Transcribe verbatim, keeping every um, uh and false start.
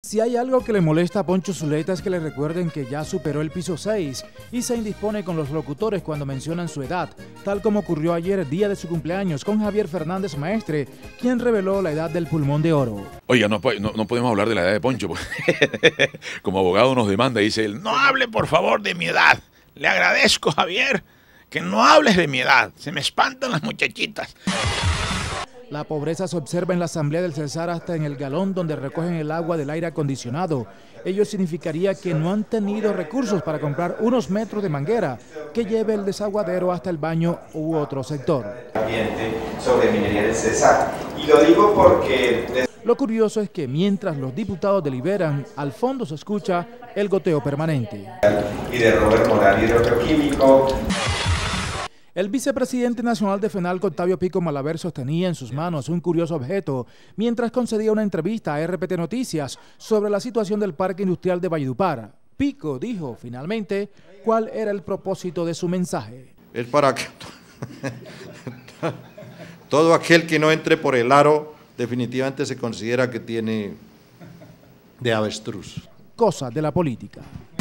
Si hay algo que le molesta a Poncho Zuleta es que le recuerden que ya superó el piso seis y se indispone con los locutores cuando mencionan su edad, tal como ocurrió ayer, día de su cumpleaños, con Javier Fernández Maestre, quien reveló la edad del pulmón de oro. Oiga, no, no, no podemos hablar de la edad de Poncho, porque como abogado nos demanda, dice él, no hable por favor de mi edad, le agradezco, Javier, que no hables de mi edad, se me espantan las muchachitas. La pobreza se observa en la Asamblea del Cesar hasta en el galón donde recogen el agua del aire acondicionado. Ello significaría que no han tenido recursos para comprar unos metros de manguera que lleve el desaguadero hasta el baño u otro sector. Sobre minería del Cesar. Y lo digo porque... Lo curioso es que mientras los diputados deliberan, al fondo se escucha el goteo permanente. Y de Robert Morales, hidroquímico. El vicepresidente nacional de FENALCO, Octavio Pico Malaver, sostenía en sus manos un curioso objeto mientras concedía una entrevista a R P T Noticias sobre la situación del parque industrial de Valledupar. Pico dijo finalmente cuál era el propósito de su mensaje. Es para que todo aquel que no entre por el aro definitivamente se considera que tiene de avestruz. Cosas de la política.